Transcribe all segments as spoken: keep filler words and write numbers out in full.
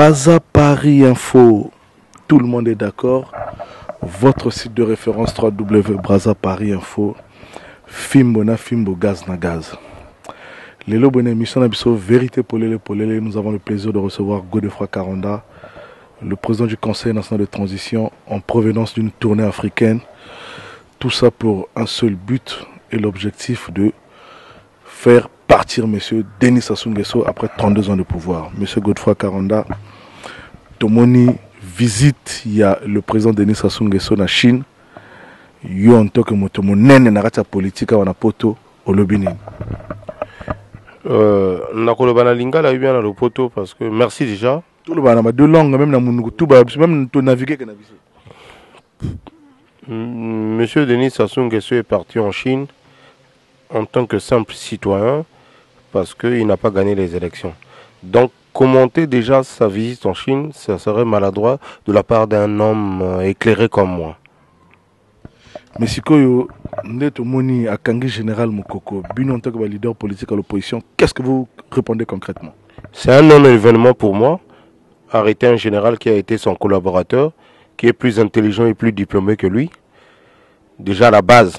Brazza Paris Info, tout le monde est d'accord. Votre site de référence w w w point brazza paris info. Fimbo na Fimbo, gaz na gaz. Lelo bonne émission na biso Vérité Polele Polele. Nous avons le plaisir de recevoir Godefroid Karanda, le président du Conseil national de transition en provenance d'une tournée africaine. Tout ça pour un seul but et l'objectif de faire partir M. Denis Sassou Nguesso après trente-deux ans de pouvoir. M. Godefroid Karanda, Tomoni visite, il y a le président Denis Sassou Nguesso en Chine. Yo en tant que motomo nene na rata politique wana poto au lobini. Euh, na kolobana lingala bien na le poto parce que merci déjà. Tout le bana ma deux langues même na munuku tout ba même to naviguer que na biso. Monsieur Denis Sassou Nguesso est parti en Chine en tant que simple citoyen parce qu'il n'a pas gagné les élections. Donc commenter déjà sa visite en Chine, ça serait maladroit de la part d'un homme euh, éclairé comme moi. Mais si vous êtes moni à Kangi Général Moukoko, en tant que leader politique à l'opposition, qu'est-ce que vous répondez concrètement? C'est un non-événement pour moi. Arrêter un général qui a été son collaborateur, qui est plus intelligent et plus diplômé que lui. Déjà à la base,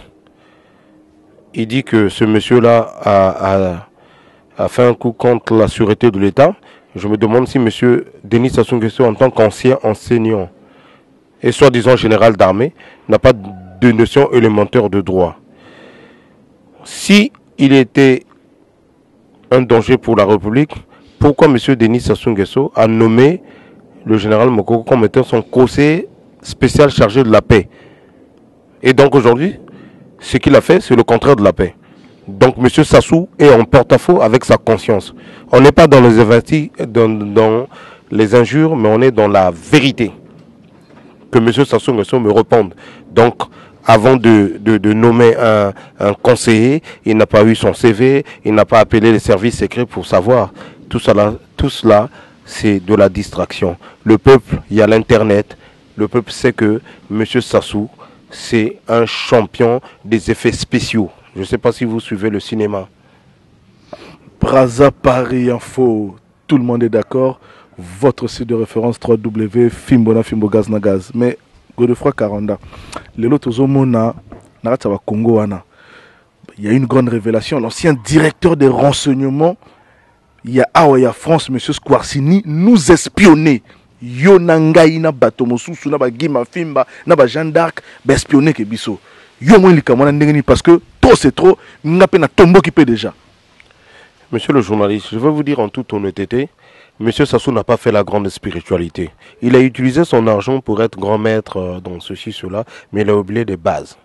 il dit que ce monsieur-là a, a, a fait un coup contre la sûreté de l'État. Je me demande si monsieur Denis Sassou Nguesso, en tant qu'ancien enseignant et soi-disant général d'armée, n'a pas de notion élémentaire de droit. Si il était un danger pour la République, pourquoi monsieur Denis Sassou Nguesso a nommé le général Mokoko comme étant son conseiller spécial chargé de la paix? Et donc aujourd'hui, ce qu'il a fait, c'est le contraire de la paix. Donc M. Sassou est en porte-à-faux avec sa conscience. On n'est pas dans les investis, dans, dans les injures, mais on est dans la vérité. Que M. Sassou Nguesso me réponde. Donc, avant de, de, de nommer un, un conseiller, il n'a pas eu son C V, il n'a pas appelé les services secrets pour savoir. Tout cela, tout cela, c'est de la distraction. Le peuple, il y a l'Internet. Le peuple sait que M. Sassou, c'est un champion des effets spéciaux. Je ne sais pas si vous suivez le cinéma. Brazza Paris Info, tout le monde est d'accord. Votre site de référence w w w point Fimbo na Fimbo, gaz na gaz. Mais Godefroid Karanda, les autres Zomona, Naratava Congo wana. Il y a une grande révélation. L'ancien directeur des renseignements, il y a Aoya France, M. Skwarsini, nous espionnait. Yo nangai na bato mosusu na ba Gima Fimba na ba Jeanne d'Arc ba espionner ke biso. Yo mo likamona ndengeni parce que trop c'est trop, ngape na tombo qui peut déjà. Monsieur le journaliste, je vais vous dire en toute honnêteté, Monsieur Sassou n'a pas fait la grande spiritualité. Il a utilisé son argent pour être grand maître dans ceci, cela, mais il a oublié des bases.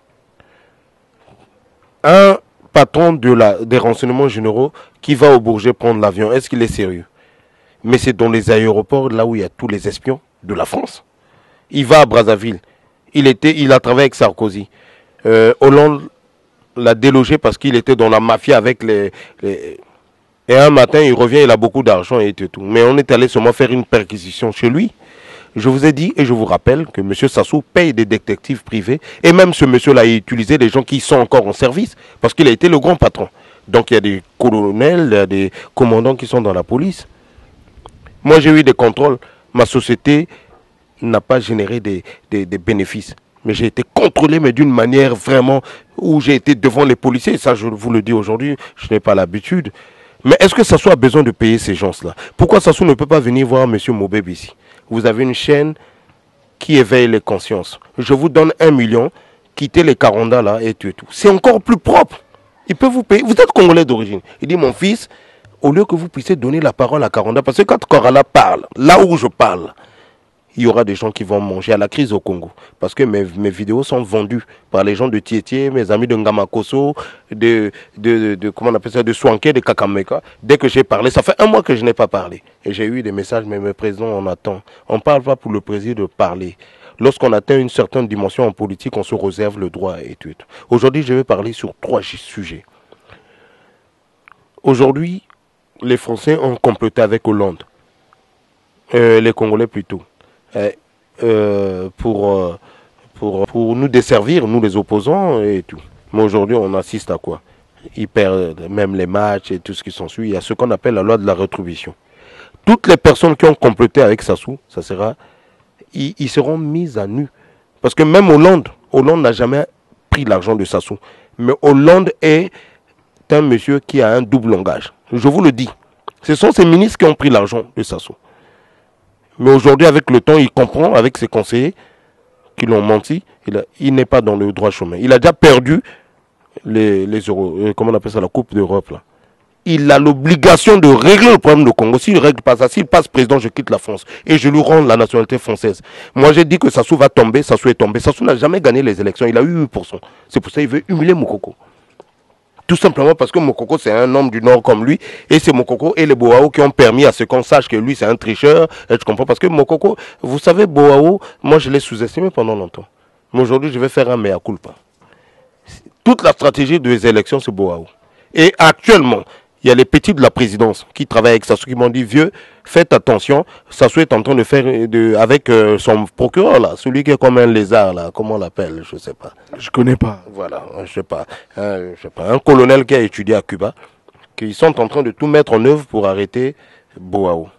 Un patron de la, des renseignements généraux qui va au Bourget prendre l'avion, est-ce qu'il est sérieux? Mais c'est dans les aéroports, là où il y a tous les espions de la France. Il va à Brazzaville. Il, était, il a travaillé avec Sarkozy. Euh, Hollande l'a délogé parce qu'il était dans la mafia avec les, les... Et un matin, il revient, il a beaucoup d'argent et tout. Mais on est allé seulement faire une perquisition chez lui. Je vous ai dit et je vous rappelle que M. Sassou paye des détectives privés. Et même ce monsieur-là a utilisé des gens qui sont encore en service parce qu'il a été le grand patron. Donc il y a des colonels, il y a des commandants qui sont dans la police. Moi, j'ai eu des contrôles. Ma société n'a pas généré des, des, des bénéfices. Mais j'ai été contrôlé, mais d'une manière vraiment où j'ai été devant les policiers. Et ça, je vous le dis aujourd'hui, je n'ai pas l'habitude. Mais est-ce que Sassou a besoin de payer ces gens-là? Pourquoi Sassou ne peut pas venir voir M. Mobeb ici? Vous avez une chaîne qui éveille les consciences. Je vous donne un million, quittez les Karanda là et tout et tout. C'est encore plus propre. Il peut vous payer. Vous êtes Congolais d'origine. Il dit, mon fils, au lieu que vous puissiez donner la parole à Karanda, parce que quand Karanda parle, là où je parle, il y aura des gens qui vont manger à la crise au Congo. Parce que mes, mes vidéos sont vendues par les gens de Tietie, mes amis de Ngamakoso, de, de, de, de, comment on appelle ça, de Swanké, de Kakameka. Dès que j'ai parlé, ça fait un mois que je n'ai pas parlé. Et j'ai eu des messages, mais mes présidents, on attend. On ne parle pas pour le président de parler. Lorsqu'on atteint une certaine dimension en politique, on se réserve le droit et tout. Aujourd'hui, je vais parler sur trois sujets. Aujourd'hui, les Français ont comploté avec Hollande. Euh, les Congolais plutôt. Euh, euh, pour, euh, pour, pour nous desservir, nous les opposants et tout. Mais aujourd'hui, on assiste à quoi? Ils perdent même les matchs et tout ce qui s'ensuit. Il y a ce qu'on appelle la loi de la rétribution. toutes les personnes qui ont comploté avec Sassou, ça sera, ils, ils seront mis à nu. Parce que même Hollande, Hollande n'a jamais pris l'argent de Sassou. Mais Hollande est un monsieur qui a un double langage. Je vous le dis. Ce sont ces ministres qui ont pris l'argent de Sassou. Mais aujourd'hui, avec le temps, il comprend, avec ses conseillers qui l'ont menti, il, il n'est pas dans le droit chemin. Il a déjà perdu les, les euros, euh, comment on appelle ça, la Coupe d'Europe, là. Il a l'obligation de régler le problème de Congo. S'il ne règle pas ça, s'il passe président, je quitte la France. Et je lui rends la nationalité française. Moi, j'ai dit que Sassou va tomber, Sassou est tombé. Sassou n'a jamais gagné les élections. Il a eu huit pour cent. C'est pour ça qu'il veut humilier Moukoko. Tout simplement parce que Moukoko, c'est un homme du Nord comme lui. Et c'est Moukoko et les Boao qui ont permis à ce qu'on sache que lui, c'est un tricheur. Et je comprends. Parce que Moukoko, vous savez, Boao, moi, je l'ai sous-estimé pendant longtemps. Mais aujourd'hui, je vais faire un mea culpa. Toute la stratégie des élections, c'est Boao. Et actuellement, il y a les petits de la présidence qui travaillent avec Sassou qui m'ont dit, vieux, faites attention, Sassou est en train de faire de, avec euh, son procureur là, celui qui est comme un lézard là, comment on l'appelle, je sais pas. Je connais pas. Voilà, je sais pas, un, je sais pas, un colonel qui a étudié à Cuba, qui sont en train de tout mettre en œuvre pour arrêter Boao.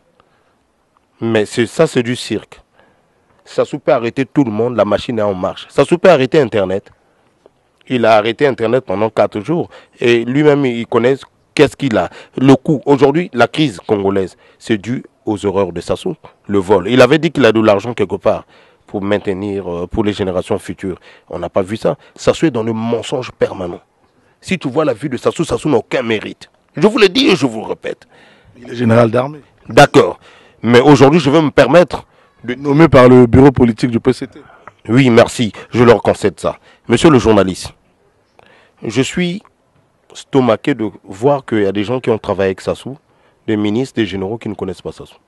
Mais ça, c'est du cirque. Sassou peut arrêter tout le monde, la machine est en marche. Sassou peut arrêter Internet. Il a arrêté Internet pendant quatre jours et lui-même, il connaît qu'est-ce qu'il a. Le coût, aujourd'hui, la crise congolaise, c'est dû aux erreurs de Sassou, le vol. Il avait dit qu'il a de l'argent quelque part pour maintenir, euh, pour les générations futures. On n'a pas vu ça. Sassou est dans le mensonge permanent. Si tu vois la vie de Sassou, Sassou n'a aucun mérite. Je vous le dis et je vous le répète. Il est général d'armée. D'accord. Mais aujourd'hui, je vais me permettre de... Nommé par le bureau politique du P C T. Oui, merci. Je leur concède ça. Monsieur le journaliste, je suis stomaqué de voir qu'il y a des gens qui ont travaillé avec Sassou, des ministres, des généraux qui ne connaissent pas Sassou.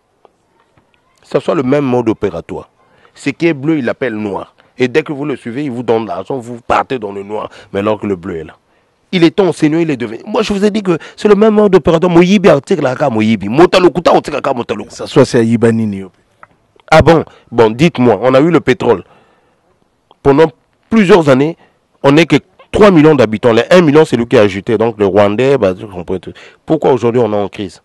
Ça soit le même mode opératoire. Ce qui est bleu, il l'appelle noir. Et dès que vous le suivez, il vous donne l'argent, vous partez dans le noir, mais alors que le bleu est là. Il est enseignant, il est devenu. Moi, je vous ai dit que c'est le même mode opératoire. Moyibi, Moyibi. Motalokuta, Motalokuta. Ça soit c'est à Yibanini. Ah bon? Bon, dites-moi, on a eu le pétrole. Pendant plusieurs années, on n'est que trois millions d'habitants. Les un million, c'est lui qui a ajouté. Donc, le Rwandais, bah, pourquoi aujourd'hui on est en crise?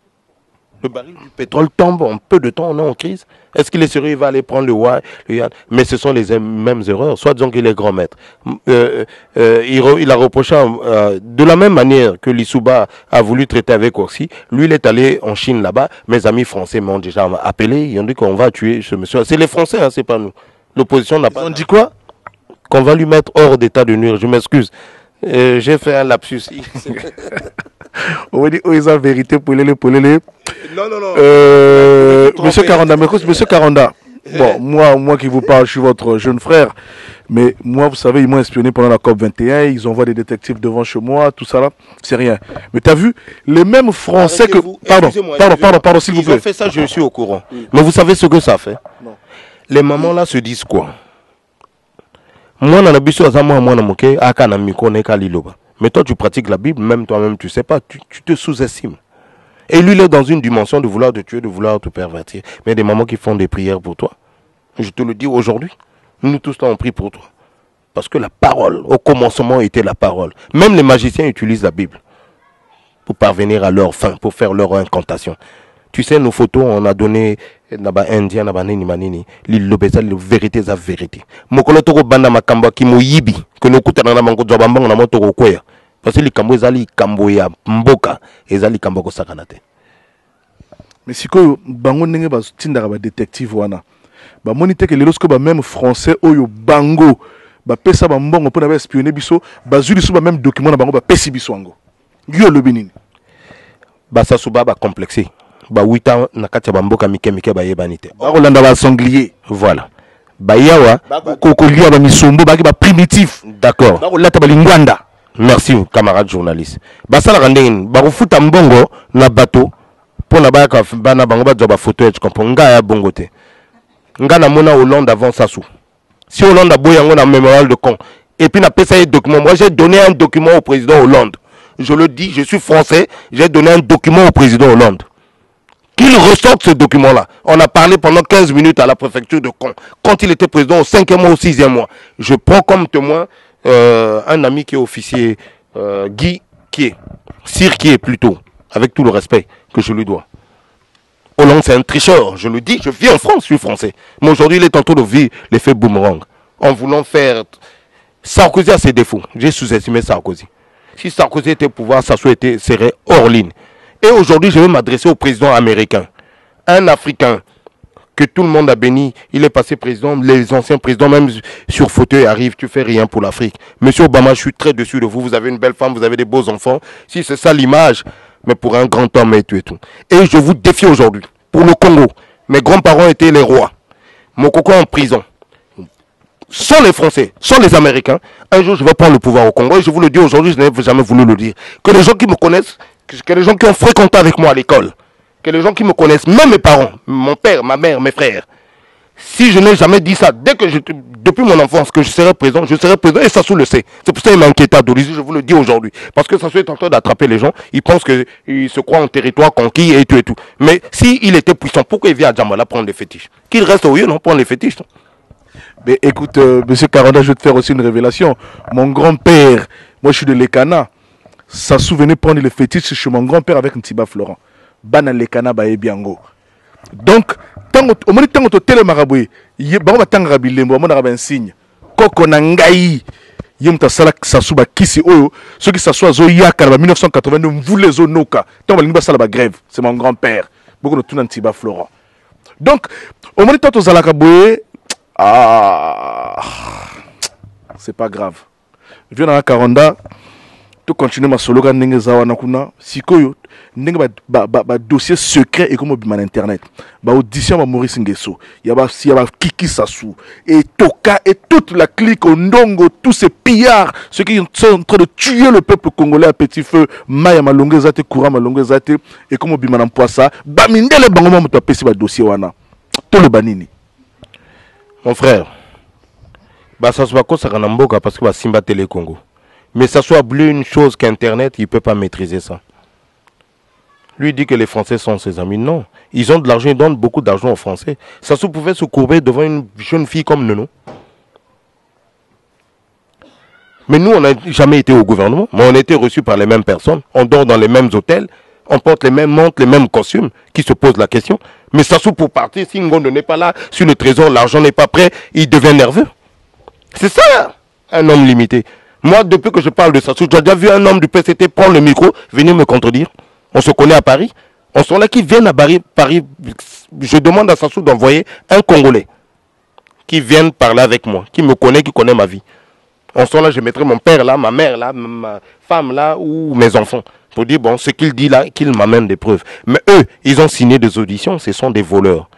Le baril du pétrole tombe en peu de temps, on est en crise. Est-ce qu'il est sérieux, il va aller prendre le Y, le Yann? Mais ce sont les mêmes erreurs. Soit disons qu'il est grand maître. Euh, euh, il, re, il a reproché, euh, de la même manière que Lissouba a voulu traiter avec Orsi, lui il est allé en Chine là-bas. Mes amis français m'ont déjà appelé, ils ont dit qu'on va tuer ce monsieur. C'est les Français, hein, c'est pas nous. L'opposition n'a pas... Ils ont dit quoi? Qu'on va lui mettre hors d'état de nuire. Je m'excuse. Euh, J'ai fait un lapsus. On va dire, oh, ils ont vérité pour les pour les. Non, non, non. Euh, monsieur Karanda, monsieur Karanda. Bon, moi, moi qui vous parle, je suis votre jeune frère. Mais moi, vous savez, ils m'ont espionné pendant la COP vingt et un. Ils envoient des détectives devant chez moi, tout ça là. C'est rien. Mais tu as vu, les mêmes Français que. Pardon, pardon, pardon, pardon, s'il vous plaît. Ils ont fait ça, je suis au courant. Oui. Mais vous savez ce que ça fait? Non. Les mamans là se disent quoi? Moi, dans la biso, moi, moi, mais toi, tu pratiques la Bible, même toi-même, tu sais pas, tu, tu te sous-estimes. Et lui, il est dans une dimension de vouloir te tuer, de vouloir te pervertir. Mais des mamans qui font des prières pour toi. Je te le dis aujourd'hui. Nous tous, on prie pour toi. Parce que la parole, au commencement, était la parole. Même les magiciens utilisent la Bible pour parvenir à leur fin, pour faire leur incantation. Tu sais, nos photos, on a donné naba indien naba nini manini l'île lobeza la vérité za vérité mokolo toko banda makamba ki moyibi que no kutana na mango joba mbango na moto ko kweya parce que likambo ezali kambo ya mboka ezali kambo ko sakana te. Mais sikoyo bango ndenge ba tindaka ba détective wana ba monite que lelo sko ba même français oyo bango ba pesa ba mbongo pona ba espionner biso ba zuli so ba même document na bango ba pesi biso ngo yo lobinini ba sasuba ba complexé ba wita na kati ya bamboka mike mike ba yebanite ba rolanda ba sanglier voilà ba yawa ko ko lia ba misombo ba ki ba primitif d'accord ba rolata ba lingwanda. Merci camarade journaliste ba sala randeng ba kufuta mbongo na bateau pona ba ka bana bango ba joba photo tu comprends nga ya bongo te nga na mona Hollande avant Sassou si Hollande a boyango na mémorial de con et puis na pesa un document. Moi j'ai donné un document au président Hollande, je le dis, je suis français, j'ai donné un document au président Hollande. Qu'il ressorte ce document-là. On a parlé pendant quinze minutes à la préfecture de Caen, quand il était président au cinquième mois, au sixième mois. Je prends comme témoin euh, un ami qui est officier, euh, Guy, qui est, Sir qui est plutôt, avec tout le respect que je lui dois. Hollande, c'est un tricheur. Je le dis, je vis en France, je suis français. Mais aujourd'hui, il est en train de vivre l'effet boomerang. En voulant faire... Sarkozy a ses défauts. J'ai sous-estimé Sarkozy. Si Sarkozy était au pouvoir, Sassou était, serait hors ligne. Et aujourd'hui, je vais m'adresser au président américain. Un Africain que tout le monde a béni. Il est passé président. Les anciens présidents, même sur fauteuil, arrivent. Tu fais rien pour l'Afrique. Monsieur Obama, je suis très dessus de vous. Vous avez une belle femme, vous avez des beaux enfants. Si c'est ça l'image, mais pour un grand homme et tout et tout. Et je vous défie aujourd'hui. Pour le Congo, mes grands-parents étaient les rois. Mon coco en prison. Sans les Français, sans les Américains, un jour je vais prendre le pouvoir au Congo. Et je vous le dis aujourd'hui, je n'ai jamais voulu le dire. Que les gens qui me connaissent, que les gens qui ont fréquenté avec moi à l'école, que les gens qui me connaissent, même mes parents, mon père, ma mère, mes frères, si je n'ai jamais dit ça, dès que je, depuis mon enfance, que je serai présent, je serai présent, et Sassou le sait. C'est pour ça qu'il m'inquiète à Dolisie, je vous le dis aujourd'hui. Parce que Sassou est en train d'attraper les gens, il pense qu'il se croit en territoire conquis et tout et tout. Mais s'il était puissant, pourquoi il vient à Djambala prendre les fétiches? Qu'il reste au lieu, non, prendre les fétiches, non? Mais écoute, euh, monsieur Karanda, je vais te faire aussi une révélation. Mon grand-père, moi je suis de Lekana, ça souvenait prendre les fétiches chez mon grand-père avec Ntiba Florent. Bana Lekana ba ebiango. Donc, au moment où tu es télémaraboué, il y a un rabilé, il y a un signe. Koko nangai, il y a un salak sasuba kisi oyo, ceux qui s'assoient zoya en mille neuf cent quatre-vingt-deux, vous les onoka. Tant que vous avez grève, c'est mon grand-père. Beaucoup de tout Ntiba Florent. Donc, au moment où tu es télémaraboué, ah, c'est pas grave. Je viens dans la Karanda, tu continues ma slogan n'enge zawa nakuna, sikoyo n'enge ba ba ba, ba dossier secret et comme bima internet, ba audition ba Maurice Nguesso, il y a ba si y a ba Kiki Sassou et Toka et toute la clique au Ndongo, tous ces pillards, ceux qui sont en train de tuer le peuple congolais à petit feu, Maya Malongue Zate, Koura Malongue Zate et comme bima n'empoisa, ba mindele bangoma muto apesi ba dossier wana, tout le banini. Mon frère, bah ça soit quoi ça Mboka parce que bah Simba Télé Congo. Mais ça soit bleu une chose qu'Internet, il ne peut pas maîtriser ça. Lui dit que les Français sont ses amis. Non, ils ont de l'argent, ils donnent beaucoup d'argent aux Français. Sassou pouvait se courber devant une jeune fille comme nous. Mais nous, on n'a jamais été au gouvernement, mais on a été reçus par les mêmes personnes. On dort dans les mêmes hôtels, on porte les mêmes montres, les mêmes costumes. Qui se pose la question? Mais Sassou pour partir, si Ngondo n'est pas là, sur le trésor, l'argent n'est pas prêt, il devient nerveux. C'est ça, un homme limité. Moi, depuis que je parle de Sassou, j'ai déjà vu un homme du P C T prendre le micro, venir me contredire. On se connaît à Paris. On sont là qui viennent à Paris. Paris. Je demande à Sassou d'envoyer un Congolais qui vienne parler avec moi, qui me connaît, qui connaît ma vie. On sont là, je mettrai mon père là, ma mère là, ma femme là, ou mes enfants. Pour dire, bon, ce qu'il dit là, qu'il m'amène des preuves. Mais eux, ils ont signé des auditions, ce sont des voleurs.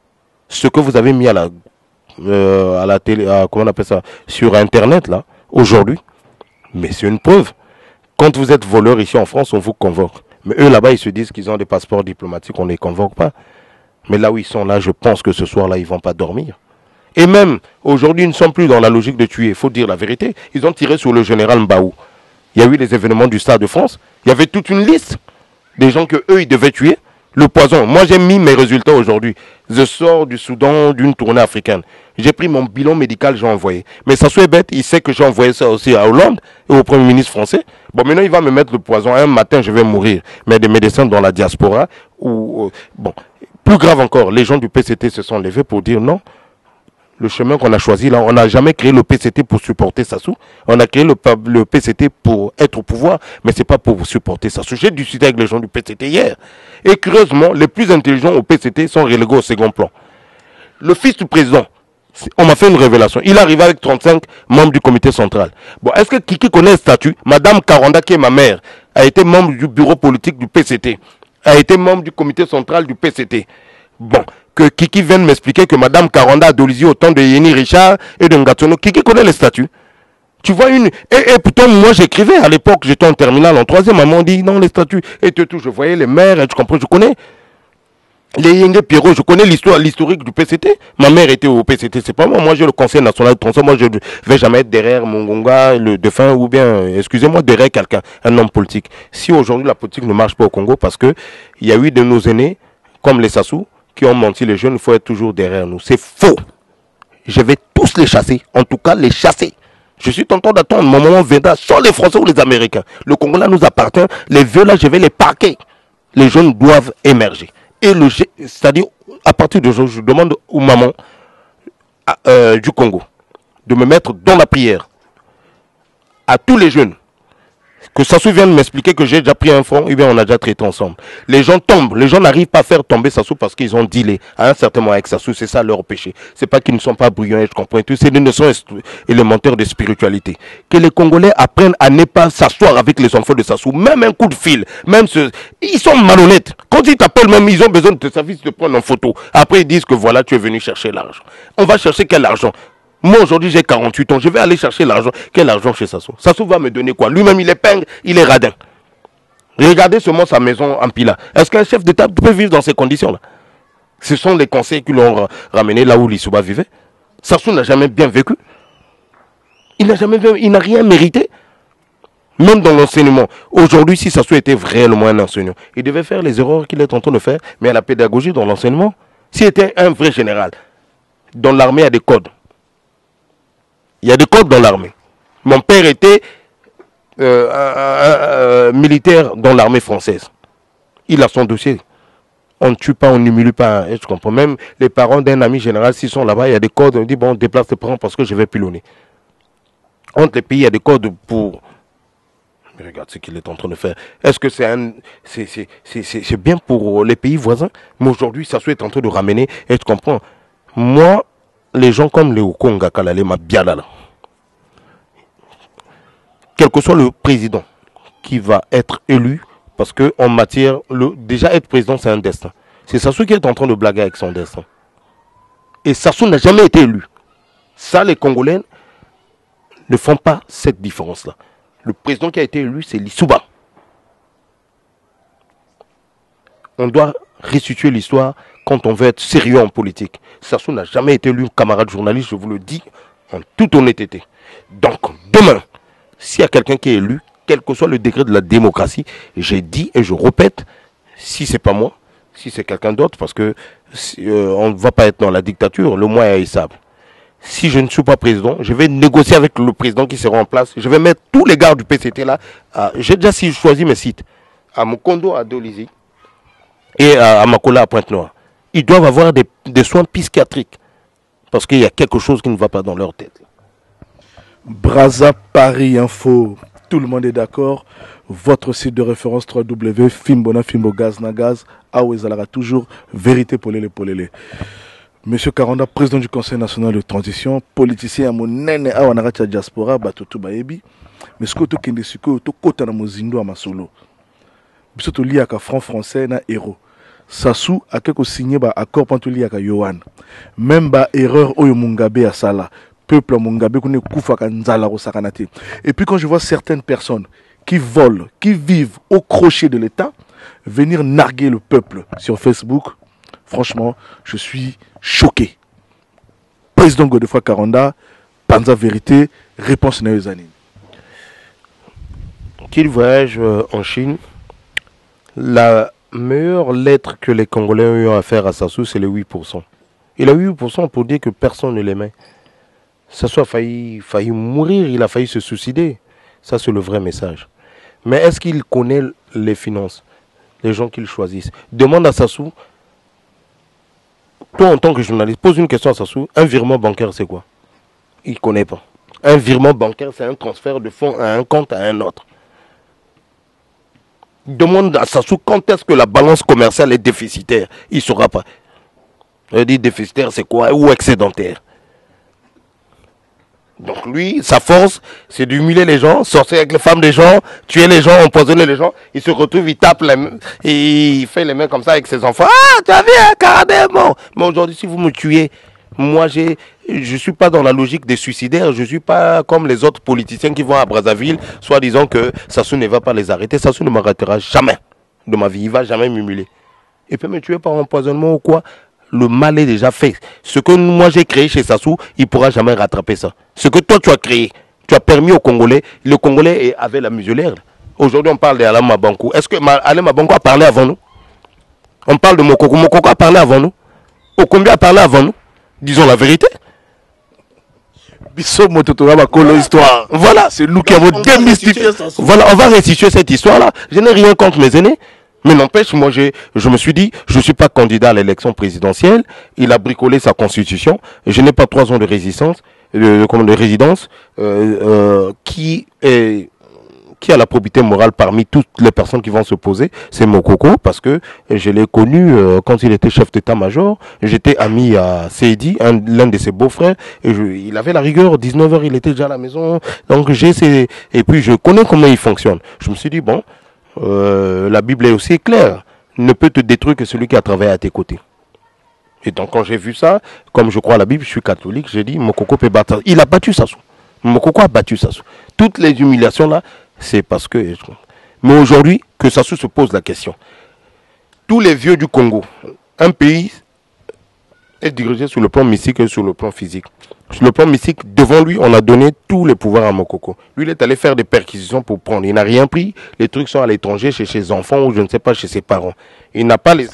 Ce que vous avez mis à la, euh, à la télé, à, comment on appelle ça, sur Internet là, aujourd'hui, mais c'est une preuve. Quand vous êtes voleur ici en France, on vous convoque. Mais eux là-bas, ils se disent qu'ils ont des passeports diplomatiques, on ne les convoque pas. Mais là où ils sont là, je pense que ce soir-là, ils ne vont pas dormir. Et même, aujourd'hui, ils ne sont plus dans la logique de tuer. Il faut dire la vérité. Ils ont tiré sur le général Mbaou. Il y a eu les événements du Stade de France. Il y avait toute une liste des gens que eux ils devaient tuer. Le poison. Moi, j'ai mis mes résultats aujourd'hui. Je sors du Soudan d'une tournée africaine. J'ai pris mon bilan médical, j'ai envoyé. Mais ça soit bête, il sait que j'ai envoyé ça aussi à Hollande et au Premier ministre français. Bon, maintenant, il va me mettre le poison. Un matin, je vais mourir. Mais des médecins dans la diaspora, ou... Bon, plus grave encore, les gens du P C T se sont levés pour dire non. Le chemin qu'on a choisi là, on n'a jamais créé le P C T pour supporter Sassou. On a créé le, le P C T pour être au pouvoir, mais ce n'est pas pour supporter Sassou. J'ai discuté avec les gens du P C T hier. Et curieusement, les plus intelligents au P C T sont relégués au second plan. Le fils du président, on m'a fait une révélation. Il arrive avec trente-cinq membres du comité central. Bon, est-ce que Kiki connaît le statut? Madame Karanda, qui est ma mère, a été membre du bureau politique du P C T, a été membre du comité central du P C T. Bon, que Kiki vienne m'expliquer que Madame Karanda a Dolisie au temps de Yeni Richard et de Ngatono. Kiki connaît les statuts. Tu vois une... Et, et pourtant, moi, j'écrivais à l'époque, j'étais en terminale, en troisième, maman dit non, les statuts et tout, tout. Je voyais les maires, tu comprends, je connais. Les Yenge Pierrot, je connais l'histoire, l'historique du P C T. Ma mère était au P C T, c'est pas moi. Moi, j'ai le Conseil national de transport. Moi, je ne vais jamais être derrière Mongonga, le défunt, ou bien, excusez-moi, derrière quelqu'un, un homme politique. Si aujourd'hui la politique ne marche pas au Congo, parce que il y a eu de nos aînés, comme les Sassou, qui ont menti les jeunes, il faut être toujours derrière nous. C'est faux. Je vais tous les chasser. En tout cas, les chasser. Je suis tentant d'attendre. Mon moment viendra, soit les Français ou les Américains. Le Congo là nous appartient. Les vieux là, je vais les parquer. Les jeunes doivent émerger. Et le, c'est-à-dire, à partir d'aujourd'hui, je demande aux mamans euh, du Congo de me mettre dans la prière. À tous les jeunes, que Sassou vienne m'expliquer que j'ai déjà pris un fonds, et bien on a déjà traité ensemble. Les gens tombent, les gens n'arrivent pas à faire tomber Sassou parce qu'ils ont dealé à un certain moment avec Sassou, c'est ça leur péché. C'est pas qu'ils ne sont pas brillants, je comprends tout, c'est une notion élémentaire de spiritualité. Que les Congolais apprennent à ne pas s'asseoir avec les enfants de Sassou, même un coup de fil, même ce... Ils sont malhonnêtes. Quand ils t'appellent même, ils ont besoin de tes services, de prendre en photo. Après ils disent que voilà, tu es venu chercher l'argent. On va chercher quel argent? Moi aujourd'hui j'ai quarante-huit ans, je vais aller chercher l'argent. Quel argent chez Sassou? Sassou va me donner quoi? Lui-même il est pingre, il est radin. Regardez seulement sa maison en Pila. Est-ce qu'un chef d'État peut vivre dans ces conditions-là? Ce sont les conseils qui l'ont ramené là où Lissouba vivait. Sassou n'a jamais bien vécu. Il n'a jamais vécu, il n'a rien mérité. Même dans l'enseignement. Aujourd'hui, si Sassou était réellement un enseignant, il devait faire les erreurs qu'il est en train de faire, mais à la pédagogie, dans l'enseignement. S'il était un vrai général, dans l'armée, il y a des codes. Il y a des codes dans l'armée. Mon père était euh, un, un, un, militaire dans l'armée française. Il a son dossier. On ne tue pas, on n'humilie pas. Je comprends. Même les parents d'un ami général, s'ils sont là-bas, il y a des codes. On dit, bon, on déplace tes parents parce que je vais pilonner. Entre les pays, il y a des codes pour... Mais regarde ce qu'il est en train de faire. Est-ce que c'est un... c'est bien pour les pays voisins? Mais aujourd'hui, Sassou est en train de ramener. Et tu comprends. Moi... Les gens comme les Okonga Kalale Mabiala, quel que soit le président qui va être élu, parce qu'en matière, le, déjà être président c'est un destin. C'est Sassou qui est en train de blaguer avec son destin. Et Sassou n'a jamais été élu. Ça, les Congolais ne font pas cette différence-là. Le président qui a été élu, c'est Lissouba. On doit restituer l'histoire quand on veut être sérieux en politique. Sassou n'a jamais été élu camarade journaliste, je vous le dis en toute honnêteté. Donc, demain, s'il y a quelqu'un qui est élu, quel que soit le degré de la démocratie, j'ai dit et je répète, si c'est pas moi, si c'est quelqu'un d'autre, parce que euh, on ne va pas être dans la dictature, le moyen est haïssable. Si je ne suis pas président, je vais négocier avec le président qui sera en place. Je vais mettre tous les gars du P C T là. J'ai déjà si choisi mes sites. À Mokondo, à Dolizy et à, à Makola, à Pointe-Noire. Ils doivent avoir des, des soins psychiatriques. Parce qu'il y a quelque chose qui ne va pas dans leur tête. Brazza Paris Info, tout le monde est d'accord. Votre site de référence w w w point fimbona fimbo gaz na gaz. Aouezalara toujours vérité polélé polélé. Monsieur Karanda, président du Conseil national de transition, politicien à mon nene à Wanaracha diaspora, batoto baebi. Mais ce que tu kende suko, tu kota na mozindo à masolo. Biso to liaka franc français na héros. Sassou a quelque signé ba accord panto liaka Yohan. Même ba erreur oyo Mungabe a sala. Peuple à Mungabe kone kufa kanzala ro sakanate. Et puis quand je vois certaines personnes qui volent, qui vivent au crochet de l'État, venir narguer le peuple sur Facebook, franchement, je suis choqué. Président Godefroid Karanda, Panza Vérité, réponse Nayozanin. Qu'il voyage en Chine, la meilleure lettre que les Congolais ont eu à faire à Sassou, c'est le huit pour cent. Il a huit pour cent pour dire que personne ne l'aimait. Sassou a failli, failli mourir, il a failli se suicider. Ça, c'est le vrai message. Mais est-ce qu'il connaît les finances, les gens qu'il choisisse? Demande à Sassou, toi en tant que journaliste, pose une question à Sassou, un virement bancaire c'est quoi? Il ne connaît pas. Un virement bancaire c'est un transfert de fonds à un compte à un autre. Demande à Sassou quand est-ce que la balance commerciale est déficitaire. Il ne saura pas. Il dit déficitaire c'est quoi? Ou excédentaire. Donc lui, sa force, c'est d'humilier les gens, sortir avec les femmes des gens, tuer les gens, empoisonner les gens. Il se retrouve, il tape les mains, et il fait les mains comme ça avec ses enfants. Ah, tu as vu un carrément. Mais aujourd'hui, si vous me tuez, moi, j'ai, je ne suis pas dans la logique des suicidaires. Je ne suis pas comme les autres politiciens qui vont à Brazzaville, soit disant que Sassou ne va pas les arrêter. Sassou ne m'arrêtera jamais de ma vie. Il ne va jamais m'humilier. Il peut me tuer par empoisonnement ou quoi. Le mal est déjà fait. Ce que moi j'ai créé chez Sassou, il ne pourra jamais rattraper ça. Ce que toi tu as créé, tu as permis aux Congolais, le Congolais avait la muselière. Aujourd'hui on parle d'Alain Mabankou. Est-ce que Alain Mabankou a parlé avant nous? On parle de Mokoko. Mokoko a parlé avant nous? Okombi a parlé avant nous? Disons la vérité. Histoire. Voilà, c'est nous qui avons démystifié ça. Voilà, on va restituer cette histoire-là. Je n'ai rien contre mes aînés. Mais n'empêche, moi, je me suis dit, je ne suis pas candidat à l'élection présidentielle. Il a bricolé sa constitution. Je n'ai pas trois ans de résistance, de, de, de résidence, euh, euh, qui est... qui a la probité morale parmi toutes les personnes qui vont se poser, c'est Mokoko, parce que je l'ai connu euh, quand il était chef d'état-major. J'étais ami à Seydi, l'un de ses beaux-frères, et je, il avait la rigueur, dix-neuf heures, il était déjà à la maison. Donc j'ai ces... Et puis je connais comment il fonctionne. Je me suis dit, bon, euh, la Bible est aussi claire. Ne peut te détruire que celui qui a travaillé à tes côtés. Et donc quand j'ai vu ça, comme je crois à la Bible, je suis catholique, j'ai dit, Mokoko peut battre. Il a battu Sassou. Mokoko a battu Sassou. Toutes les humiliations là, c'est parce que... Mais aujourd'hui, que Sassou se pose la question. Tous les vieux du Congo, un pays est dirigé sur le plan mystique et sur le plan physique. Sur le plan mystique, devant lui, on a donné tous les pouvoirs à Mokoko. Lui, il est allé faire des perquisitions pour prendre. Il n'a rien pris. Les trucs sont à l'étranger, chez ses enfants ou je ne sais pas, chez ses parents. Il n'a pas les...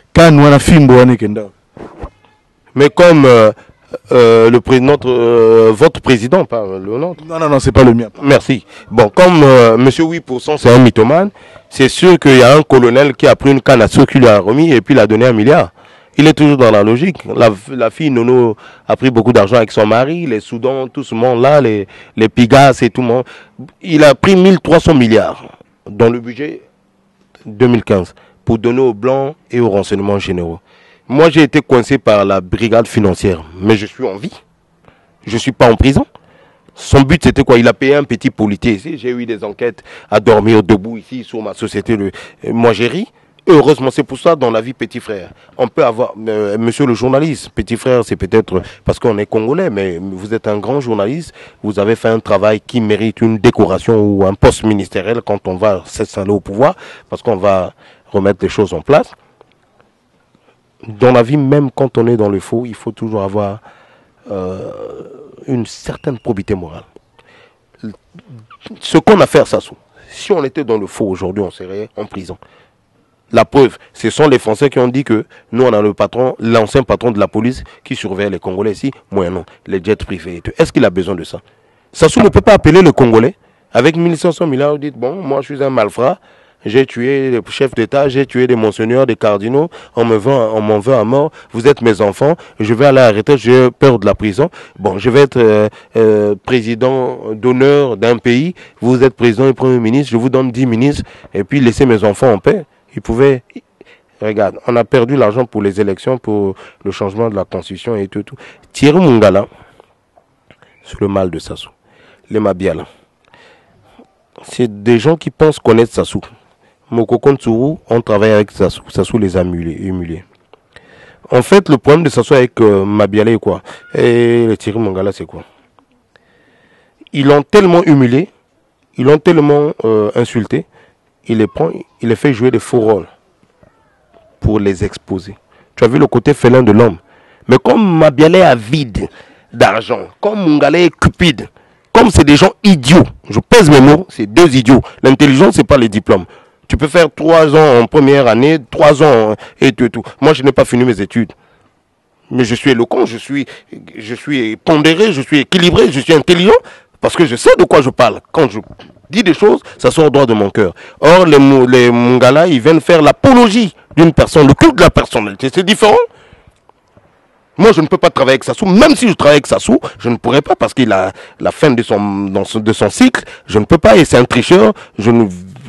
Mais comme... Euh, Euh, le président, euh, votre président, pas le nôtre. Non, non, non, c'est pas le mien. Merci. Bon, comme euh, monsieur huit pour cent c'est un mythomane, c'est sûr qu'il y a un colonel qui a pris une canne à ceux qui lui a remis et puis il a donné un milliard. Il est toujours dans la logique. La, la fille Nono a pris beaucoup d'argent avec son mari, les Soudans, tout ce monde-là, les, les Pigas et tout le monde. Il a pris mille trois cents milliards dans le budget deux mille quinze pour donner aux Blancs et aux renseignements généraux. Moi, j'ai été coincé par la brigade financière, mais je suis en vie. Je ne suis pas en prison. Son but, c'était quoi? Il a payé un petit policier ici. J'ai eu des enquêtes à dormir debout ici sur ma société. De... Moi, j'ai ri. Heureusement, c'est pour ça, dans la vie, petit frère, on peut avoir... Euh, monsieur le journaliste, petit frère, c'est peut-être parce qu'on est congolais, mais vous êtes un grand journaliste. Vous avez fait un travail qui mérite une décoration ou un poste ministériel quand on va s'installer au pouvoir, parce qu'on va remettre les choses en place. Dans la vie, même quand on est dans le faux, il faut toujours avoir euh, une certaine probité morale. Ce qu'on a fait à Sassou, si on était dans le faux aujourd'hui, on serait en prison. La preuve, ce sont les Français qui ont dit que nous, on a le patron, l'ancien patron de la police qui surveille les Congolais ici. Moi, non, les jets privés et tout. Est-ce qu'il a besoin de ça? Sassou ne peut pas appeler le Congolais avec mille cinq cents milliards. Vous dites, bon, moi, je suis un malfrat. J'ai tué les chefs d'État, j'ai tué des monseigneurs, des cardinaux, on me veut, on m'en veut à mort, vous êtes mes enfants, je vais aller arrêter, j'ai peur de la prison. Bon, je vais être euh, euh, président d'honneur d'un pays, vous êtes président et premier ministre, je vous donne dix ministres, et puis laissez mes enfants en paix. Ils pouvaient... Regarde, on a perdu l'argent pour les élections, pour le changement de la constitution et tout. tout. Thierry Mungala, sur le mal de Sassou, les Mabiala, c'est des gens qui pensent connaître Sassou. Mokoko Ntsuru, on travaille avec Sassou. Sassou les a humiliés. En fait, le problème de Sassou avec euh, Mabiala est quoi? Et le Thierry Mungala, c'est quoi? Ils l'ont tellement humilié, ils l'ont tellement euh, insulté, il les prend, il les fait jouer des faux rôles pour les exposer. Tu as vu le côté félin de l'homme. Mais comme Mabiala est avide d'argent, comme Mungala est cupide, comme c'est des gens idiots, je pèse mes mots, c'est deux idiots. L'intelligence, c'est pas les diplômes. Tu peux faire trois ans en première année, trois ans et tout, et tout. Moi, je n'ai pas fini mes études. Mais je suis éloquent, je suis, je suis pondéré, je suis équilibré, je suis intelligent. Parce que je sais de quoi je parle. Quand je dis des choses, ça sort droit de mon cœur. Or, les, les Mungala, ils viennent faire l'apologie d'une personne, le culte de la personnalité. C'est différent. Moi, je ne peux pas travailler avec Sassou. Même si je travaille avec Sassou, je ne pourrais pas parce qu'il a la fin de son, dans son, de son cycle. Je ne peux pas et c'est un tricheur. Je ne...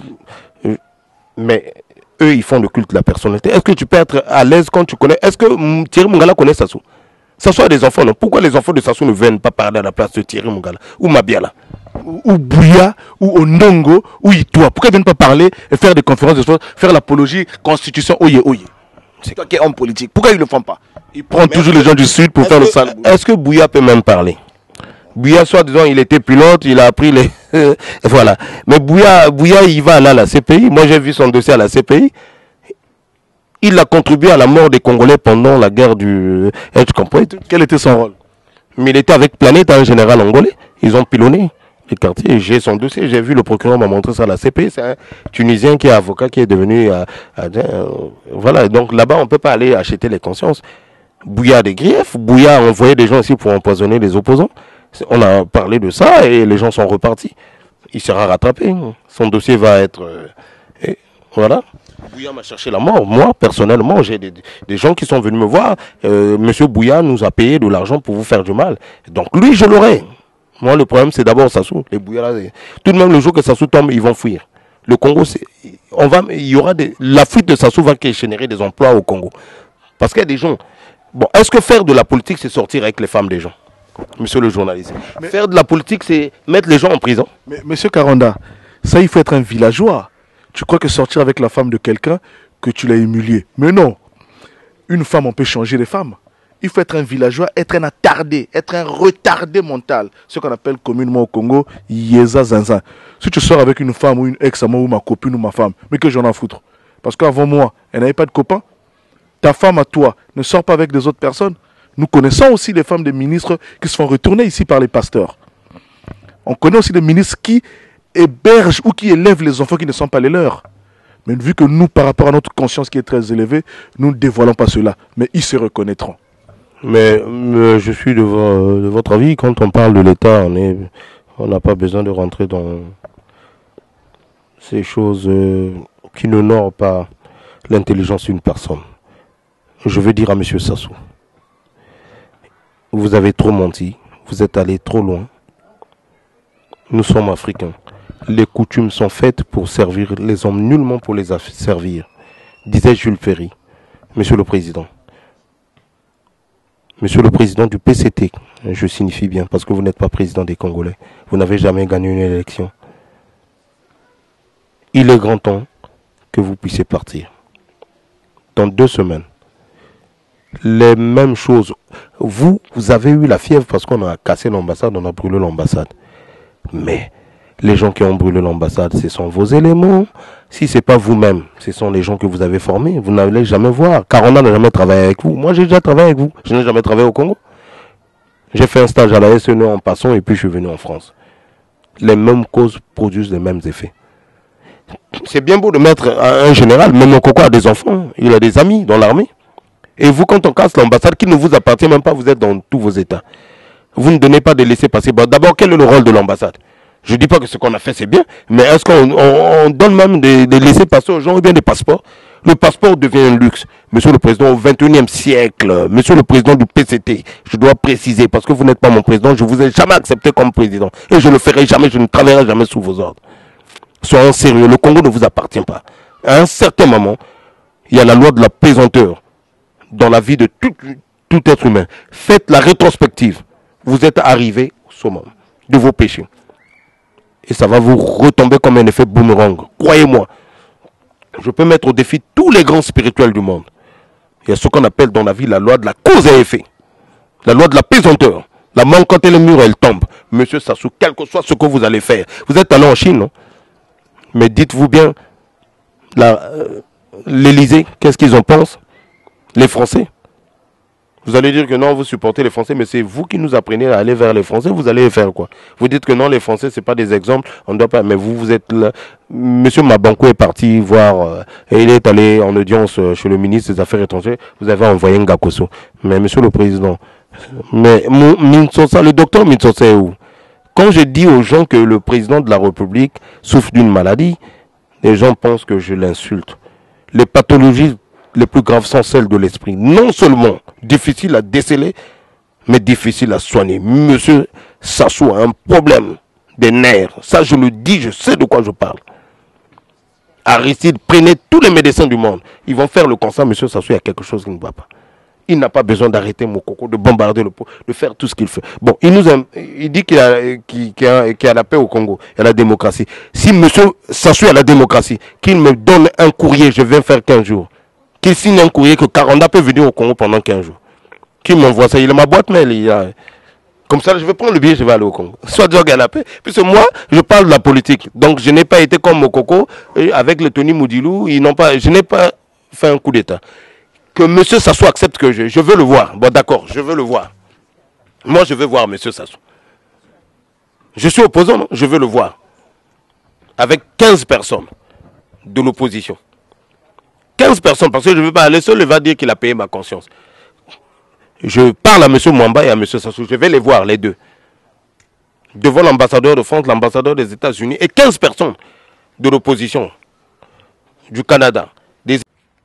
Mais eux, ils font le culte de la personnalité. Est-ce que tu peux être à l'aise quand tu connais... Est-ce que Thierry Mungala connaît Sassou? Sassou a des enfants, non? Pourquoi les enfants de Sassou ne viennent pas parler à la place de Thierry Mungala? Ou Mabiala? Ou, ou Bouya, ou Ondongo, ou Itoua. Pourquoi ils ne viennent pas parler et faire des conférences de choses, faire l'apologie, constitution, oye, oye? C'est toi qui es homme politique. Pourquoi ils ne le font pas? Ils prennent toujours les gens du Sud pour faire le sale. Est-ce que Bouya peut même parler? Bouya, soi-disant, il était pilote, il a appris les... voilà. Mais Bouya, Bouya, il va aller à la C P I. Moi, j'ai vu son dossier à la C P I. Il a contribué à la mort des Congolais pendant la guerre du... Tu comprends? Quel était son rôle? Mais il était avec Planète, un général angolais. Ils ont pilonné les quartiers. J'ai son dossier. J'ai vu, le procureur m'a montré ça à la C P I. C'est un Tunisien qui est avocat, qui est devenu... Euh, euh, voilà. Donc là-bas, on ne peut pas aller acheter les consciences. Bouya a des griefs. Bouya a envoyé des gens ici pour empoisonner les opposants. On a parlé de ça et les gens sont repartis. Il sera rattrapé. Son dossier va être... Euh, Voilà. Bouya m'a cherché la mort. Moi, personnellement, j'ai des, des gens qui sont venus me voir. Euh, Monsieur Bouya nous a payé de l'argent pour vous faire du mal. Donc lui, je l'aurai. Moi, le problème, c'est d'abord Sassou. Les Bouya, là, tout de même, le jour que Sassou tombe, ils vont fuir. Le Congo, on va, il y aura des, la fuite de Sassou va générer des emplois au Congo. Parce qu'il y a des gens. Bon, est-ce que faire de la politique, c'est sortir avec les femmes des gens? Monsieur le journaliste. Mais faire de la politique, c'est mettre les gens en prison. Mais Monsieur Karanda, ça, il faut être un villageois. Tu crois que sortir avec la femme de quelqu'un, que tu l'as humilié? Mais non. Une femme, on peut changer les femmes. Il faut être un villageois, être un attardé, être un retardé mental. Ce qu'on appelle communément au Congo, yéza zinzin. Si tu sors avec une femme ou une ex à moi ou ma copine ou ma femme, mais que j'en ai à foutre. Parce qu'avant moi, elle n'avait pas de copain. Ta femme à toi ne sort pas avec des autres personnes. Nous connaissons aussi les femmes des ministres qui se font retourner ici par les pasteurs. On connaît aussi des ministres qui hébergent ou qui élèvent les enfants qui ne sont pas les leurs. Mais vu que nous, par rapport à notre conscience qui est très élevée, nous ne dévoilons pas cela. Mais ils se reconnaîtront. Mais euh, je suis de, vo de votre avis, quand on parle de l'État, on est, on n'a pas besoin de rentrer dans ces choses euh, qui n'honorent pas l'intelligence d'une personne. Je veux dire à M. Sassou, vous avez trop menti, vous êtes allé trop loin. Nous sommes africains. Les coutumes sont faites pour servir les hommes, nullement pour les servir, disait Jules Ferry. Monsieur le Président. Monsieur le Président du P C T, je signifie bien, parce que vous n'êtes pas président des Congolais. Vous n'avez jamais gagné une élection. Il est grand temps que vous puissiez partir. Dans deux semaines. Les mêmes choses. Vous, vous avez eu la fièvre parce qu'on a cassé l'ambassade, on a brûlé l'ambassade. Mais les gens qui ont brûlé l'ambassade, ce sont vos éléments. Si ce n'est pas vous-même, ce sont les gens que vous avez formés. Vous n'allez jamais voir. Car on n'a jamais travaillé avec vous. Moi, j'ai déjà travaillé avec vous. Je n'ai jamais travaillé au Congo. J'ai fait un stage à la S N E en passant et puis je suis venu en France. Les mêmes causes produisent les mêmes effets. C'est bien beau de mettre un général, mais mon coco a des enfants. Il a des amis dans l'armée. Et vous, quand on casse l'ambassade qui ne vous appartient même pas, vous êtes dans tous vos états. Vous ne donnez pas de laisser-passer. Bon, d'abord, quel est le rôle de l'ambassade? Je ne dis pas que ce qu'on a fait, c'est bien, mais est-ce qu'on on, on donne même des, des laissez-passer aux gens ou bien des passeports? Le passeport devient un luxe. Monsieur le Président, au vingt et unième siècle, Monsieur le Président du P C T, je dois préciser, parce que vous n'êtes pas mon président, je ne vous ai jamais accepté comme président. Et je ne le ferai jamais, je ne travaillerai jamais sous vos ordres. Soyons sérieux, le Congo ne vous appartient pas. À un certain moment, il y a la loi de la pesanteur dans la vie de tout, tout être humain. Faites la rétrospective. Vous êtes arrivé au summum de vos péchés. Et ça va vous retomber comme un effet boomerang. Croyez-moi. Je peux mettre au défi tous les grands spirituels du monde. Il y a ce qu'on appelle dans la vie la loi de la cause et effet. La loi de la pesanteur. La main, quand elle est mûre, elle tombe. Monsieur Sassou, quel que soit ce que vous allez faire. Vous êtes allé en Chine, non? Mais dites-vous bien, euh, l'Élysée, qu'est-ce qu'ils en pensent? Les Français. Vous allez dire que non, vous supportez les Français, mais c'est vous qui nous apprenez à aller vers les Français. Vous allez faire quoi? Vous dites que non, les Français, c'est pas des exemples. On ne doit pas. Mais vous, vous êtes là. Monsieur Mabanko est parti voir, euh, et il est allé en audience euh, chez le ministre des Affaires étrangères. Vous avez envoyé Ngakoso. Mais Monsieur le Président, mais mon, Minsosa, le docteur Minsosa est où? Quand je dis aux gens que le président de la République souffre d'une maladie, les gens pensent que je l'insulte. Les pathologies les plus graves sont celles de l'esprit. Non seulement difficiles à déceler, mais difficiles à soigner. Monsieur Sassou a un problème des nerfs. Ça, je le dis, je sais de quoi je parle. Aristide, prenez tous les médecins du monde. Ils vont faire le constat, monsieur Sassou, il y a quelque chose qui ne va pas. Il n'a pas besoin d'arrêter Mokoko, de bombarder le pot, de faire tout ce qu'il fait. Bon, il nous aime, il dit qu'il a, qu'il, qu'il a, qu'il a la paix au Congo, il y a la démocratie. Si monsieur Sassou a la démocratie, qu'il me donne un courrier, je viens faire quinze jours. Qu'il signe un courrier que Karanda peut venir au Congo pendant quinze jours. Qu'il m'envoie ça, il a ma boîte mail, il a... Comme ça, je vais prendre le billet, je vais aller au Congo. Soit Dieu à la paix. Puisque moi, je parle de la politique. Donc, je n'ai pas été comme Mokoko, avec le Tony Moudilou, ils n'ont pas, je n'ai pas fait un coup d'État. Que monsieur Sassou accepte que je, je veux le voir. Bon, d'accord, je veux le voir. Moi, je veux voir monsieur Sassou. Je suis opposant, non? Je veux le voir. Avec quinze personnes de l'opposition. quinze personnes, parce que je ne veux pas aller seul, il va dire qu'il a payé ma conscience. Je parle à monsieur Mwamba et à monsieur Sassou. Je vais les voir, les deux. Devant l'ambassadeur de France, l'ambassadeur des États-Unis et quinze personnes de l'opposition. du Canada. Des...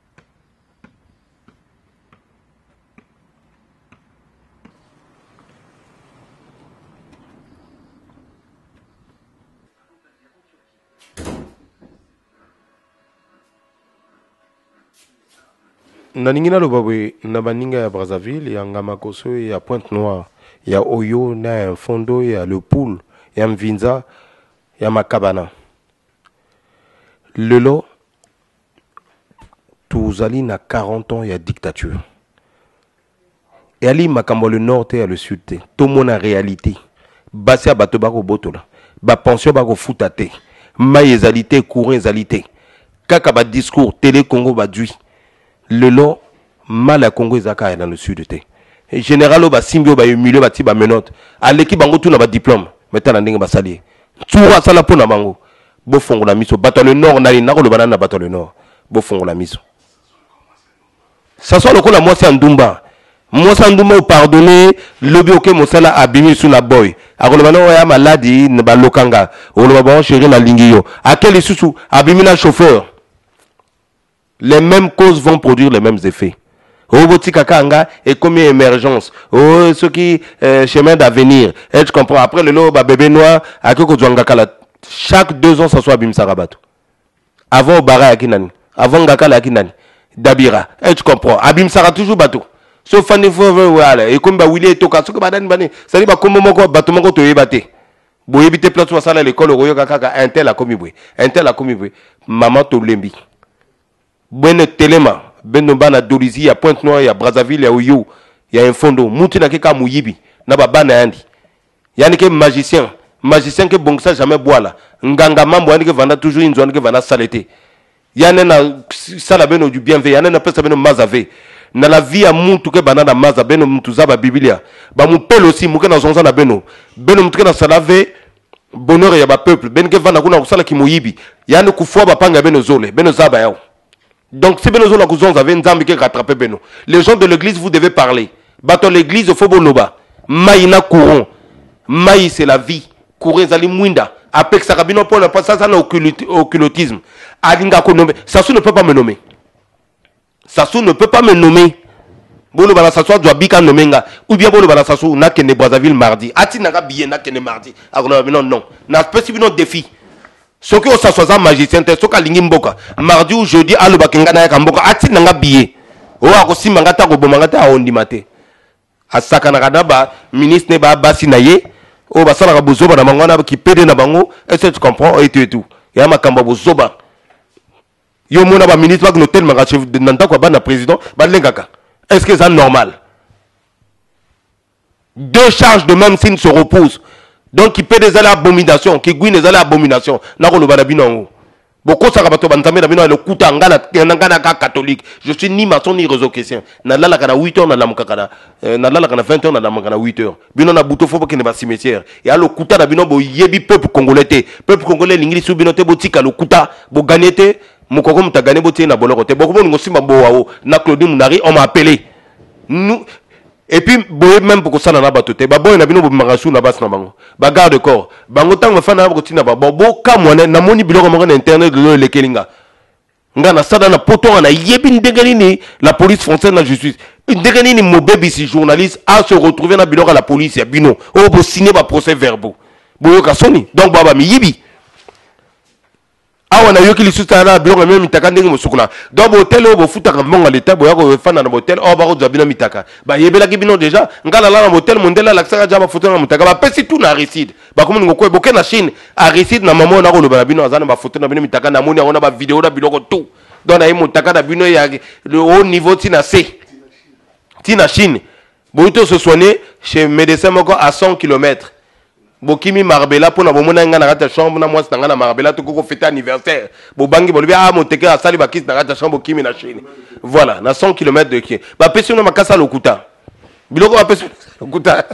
Naningina Lobabwe, Nabaninga à Brazzaville, il y a Ngamakoso, il y a Pointe-Noire, il y a Oyo, il y a Fondo, il y a Le Poule, il y a Mvinza, il y a Makabana. Le lot, Touzali n'a quarante ans, il y a dictature. Et Ali Makambo le nord et le sud, tout le monde en réalité. Bassia Batobako Botola, ba pension Bako Foutate, Maï ezalité, courant ezalité, Kaka ba discours, télé Congo badui. Le lot, mal à Congo ezaka dans le sud. Général ba Simbio ba humilié ba ti ba menotte. À l'équipe bango tout na ba diplôme, maintenant ndenge ba sali. Toura sala pona bango. Bo fongo la miso, bateau le nord na na ko le banana bateau le nord. Bo fongo la miso. Ça soit le coup la moi c'est Ndumba. Moi c'est Ndumba ou pardonner lobby OK mosala abimi sous la boy. A ko le banana ya maladi ne ba lokanga. O le ba chéri na lingio. À quel isusu abimi na chauffeur. Les mêmes causes vont produire les mêmes effets. Oh, Botikakanga et comme émergence. Oh, ceux qui euh, chemin d'avenir. Et tu comprends. Après le lot, bah, bébé noir, à Koko Djangakala. Chaque deux ans, ça soit Bim Sarabato. Avant Bara Akinani. Avant Gakala Akinani. Dabira. Et tu comprends. Abim Sara toujours bateau. Sauf Fanny Fove, voilà. Et comme bah, Willy et Toka. Ce que Badan Bani. Ça dit, bah, comme mon bateau, mon côté, ebate. Bo ebite place ou ça à l'école, Royo Kakaka. Un tel a commis, un tel a commis, maman Tolembi. Bene Telema, Benobana Dolizi, il y a Pointe-Noire, il y a Brazzaville, il y a Oyo, il y a un fondo. Moutina Keka Mouyibi, Nababana Andi. Il y a un magicien, magicien qui bon ça jamais boit là. Nganga Mambo, il y a toujours une zone qui va saleté. Il y a un salabeno du bienveillant, il y a un peu ça mazave. Dans la vie à Moutou que banana maza, beno Moutouza, Biblia. Ba mon père aussi, Mouka dans son zana beno. Beno Moutka dans salave, bonheur et ba peuple. Ben Gevana Kuna Sala qui Mouyibi. Il y a un coup fort, Bapanga Beno Zole, Beno Zaba. Donc, si Benozo la cousin avez une dame qui rattrape Beno. Les gens de l'église, vous devez parler. Bateau l'église, il faut bonoba. Maïna courant. Maï, c'est la vie. Courant, zali mouinda. Apek sarabino pour ne pas ça, ça n'a occultisme. Alinga konome. Sassou ne peut pas me nommer. Sassou ne peut pas me nommer. Bolo bala Sassou doit bika nomenga. Ou bien Bolo bala Sassou n'a qu'une Brazzaville mardi. Ati n'a billet n'a qu'une mardi. Alors, non, non. N'a spécifiquement défi. Ce qui est un magicien, ce qui est mboka. Mardi ou jeudi, à l'Obakenga na mboka, ati nanga billet. O akosi mangata ko bomangata a ondi mate. A sakanaka ba ministre ne ba basi na ye. O ba sala ka bozoba na mangwana ki pede na bango. Est-ce que tu comprends et tout et tout. Ya makamba bozoba. Yo mona ba ministre ba l'hôtel manga chef de nanta ko ba na président ba lengaka. Est-ce que c'est normal? Deux charges de même signe se reposent. Donc, qui peut des abominations, qui guine des abominations. Catholique. Je suis ni maçon ni réseau chrétien. Na la kana huit heures na la mukakana. Na la kana vingt heures na la mukakana huit heures. Bino na buto faut pas qu'il ne va cimetière. Et à l'okuta na bino bo yebi peuple congolais. Peuple congolais l'ingili sou bino te botika l'okuta bo gagnete. Mukoko muta gagné boté na boloko te. Boko ngo simba bo wao. Na Claudine Munari on m'a appelé. Nous et puis, même pour que ça n'a pas tout été, bon, il y a bien marachou na bas na bango. Ba garde corps. Bango tang fa na ko tina ba bo ka mona na moni biloko mo na internet de le kelinga. Nga na sada na poto na yebi ndegani ni la police française na justice. Ndegani ni mo baby si journaliste a se retrouver na biloko la police ya bino. O bo signer ba procès verbaux. Bo ka soni. Donc baba mi yebi. Ah on a eu qui les soutient là biloko même mitaka ndenge mo sukuna. Donc hôtel o bo futa ka monga l'état bo ya ko fana na hôtel o ba ko zabina mitaka. Ba yebela ki bino déjà ngala la na hôtel mondela la saka jaba photo na mitaka ba pesi tout na Aristide. Ba komo ngoko boke na Chine Aristide na maman na ko loba bino azana ba photo na bino mitaka na moni ona ba vidéo na biloko tout. Donc na yimo mitaka na bino ya le haut niveau tina C. Tina Chine. Bo to se soigner chez médecin moko à cent kilomètres. Bokimi Marbella pour na bomona nga na kata chambre na moi na Marbella to ko fêter anniversaire. Bo bangi bolbi ah moteke a sali bakis na kata chambre Bokimi na Chine. Voilà, na cent kilomètres de qui. Ba pesi na makasa lokuta. Biloko ba pesi lokuta.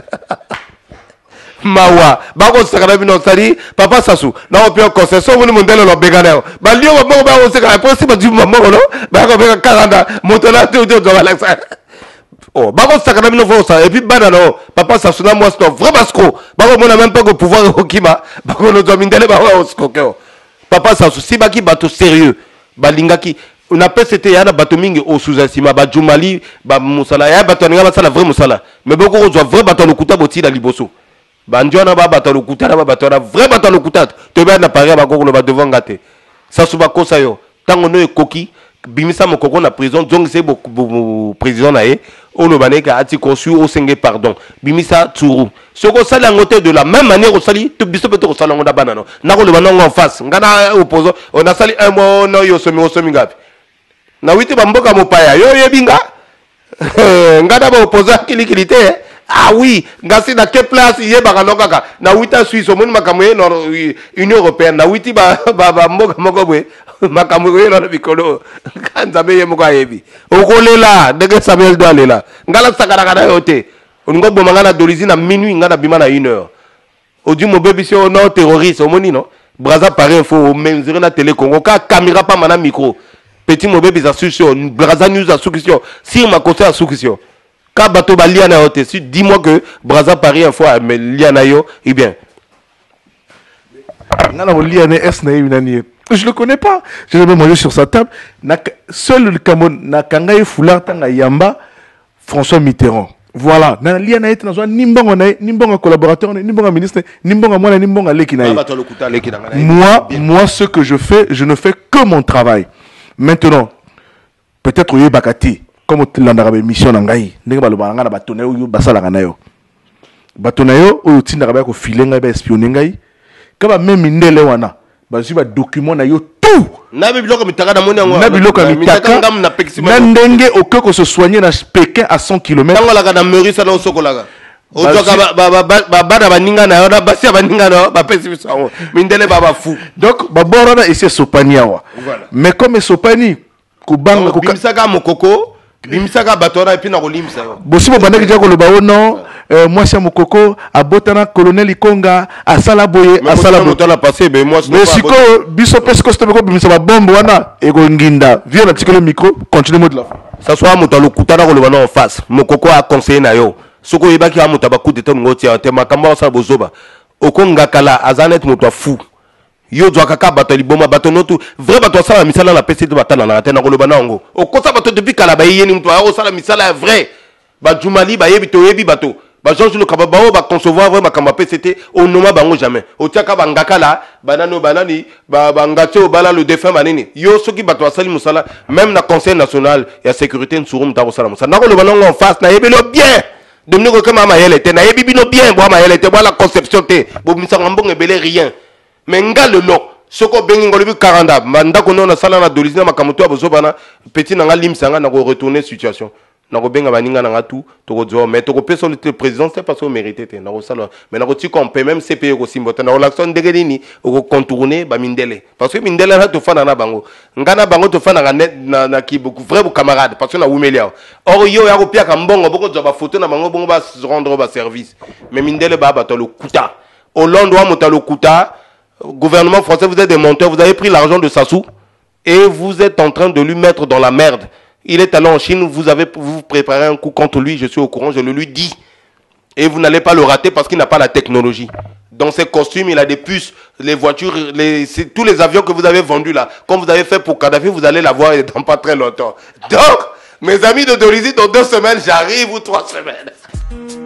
Mawa, ba ko sakana bino sali papa Sassou. Na o pio concession woni mondelo lo begana. Ba lio ba ba o seka po si ba du mama no. Ba ko be quarante motola to to do la ça. Oh, bah on s'accorde bien ça et puis bah non, papa ça sonne moi c'est vraiment scro. Bah on n'a même pas le pouvoir au kima. Bah on nous domine d'aller bah on scro. Papa ça si bah qui bateau sérieux. balingaki on appelle c'était yana bato mingi au sous-estima ba Jumali ba musala ya bato nga basala vrai musala mais beaucoup ozwa vrai bato lokuta boti la liboso ba ndiona ba bato lokuta na ba bato na vrai bato lokuta to ba na paria ba kokolo ba devant ngate ça suba kosa yo tango no ekoki bimisa mokoko na prison donc c'est beaucoup président na ye o le baneka ati conçu au senge pardon bimisa tsuru soko sala ngote de la même manière au sali to biso beto sala ngonda banano na ko le banango en face ngana opposant on a sali un mois no yo somi o somi ngapi na witi bamboka mopaya yo yebinga ngada ba opposant kilikilité ah oui ngasi na quelle place yé bakano kaka na wita Suisse omoni makamwe Union européenne na witi ba ba mboka moko bwe makamwe yo na bikolo kanza meye moko ayebi okolela ndenge Samuel do alela ngala sakara kana yote ongo bomanga na dolizi na minuit ngana bima na une heure odi mobebi si o no terroriste omoni no Braza Paris Info o menzire na télé Congo ka caméra pas mana micro petit mobebi za sur Braza News a solution si ma conseil a solution ka bato ba liana yote si dis-moi que Braza Paris Info a mais liana yo et bien ngana o liana es na yinani je le connais pas je l'ai même mangé sur sa table na seul le Cameroun na kangai foulard tanga yamba François Mitterrand voilà na liana ete na zo nimbongo na nimbongo collaborateur nimbongo ministre nimbongo mwana nimbongo leki na moi moi ce que je fais je ne fais que mon travail maintenant peut-être yo bakati comme landaka mission na ngai ndenge baloba nga na batona yo basala kana yo batona yo oyo tindaka ba ko filenga ba espionner ngai kaba même ndele wana bazwi ba document na yo tout na biloko mitaka na moni yango na biloko mitaka na ndenge okoko se soigner na Pékin à cent kilomètres tango la kana mairie ça na sokolaka otoka ba ba ba ba baninga na yo na basi baninga na ba pesi biso mindele baba fou donc ba borona essayer sopania wa mais comme sopani kubanga ko bimisaka mokoko bimisaka batora et puis na kolimisa yo bosi bo bandaki dia ko loba o non moi c'est mokoko abotana colonel Ikonga asala boye asala boye la passé mais moi mais siko biso pesco c'était ko bimisa ba bombe wana e ko nginda viens na tikolo micro continue mot de la ça soit motalo kutana ko loba na en face mokoko a conseiller na yo soko yebaki amuta ba coup de temps ngoti te makamba sa bozoba okonga kala azanet moto fou yo doit kaka bato liboma bato notu vrai bato sala misala la pc de batana na tena ko loba nango okosa bato depuis kala ba yeni mto a sala misala vrai ba Jumali ba yebi to yebi bato ba Georges le kababa ba concevoir vrai makamba pct au noma bango jamais o tiaka ba ngakala banano banani ba bangacho bala le défunt banini yo soki bato asali musala même na conseil national ya sécurité nsurum ta ko sala musala na ko loba nango en face na yebi lo bien domino ko mama yele te na yebi bino bien bo ma yele te bo la conception te bo misa ngambonge belé rien mais nga le lo soko bengi ngolobi quarante manda ko na sala na dolizina makamuto abozobana petit na nga limsanga na ko retourner situation na ko benga baninga na nga tout to ko dzo mais to ko peso le président c'est parce que mérité te na ko sala mais na ko ti qu'on peut même C P ko simbota na relaxon degelini ko contourner ba mindele parce que mindele na to fana na bango ngana bango to fana na net na na ki beaucoup vrai bu camarade parce que na wumelia or yo ya ko pia ka mbongo boko dzo ba photo na bango bongo ba rendre ba service mais mindele ba ba to le kuta Hollande wa motalo kuta gouvernement français, vous êtes des menteurs, vous avez pris l'argent de Sassou et vous êtes en train de lui mettre dans la merde. Il est allé en Chine, vous avez vous préparé un coup contre lui, je suis au courant, je le lui dis. Et vous n'allez pas le rater parce qu'il n'a pas la technologie. Dans ses costumes, il a des puces, les voitures, les, tous les avions que vous avez vendus là, comme vous avez fait pour Kadhafi, vous allez l'avoir dans pas très longtemps. Donc, mes amis de Dolizy, dans deux semaines, j'arrive ou trois semaines.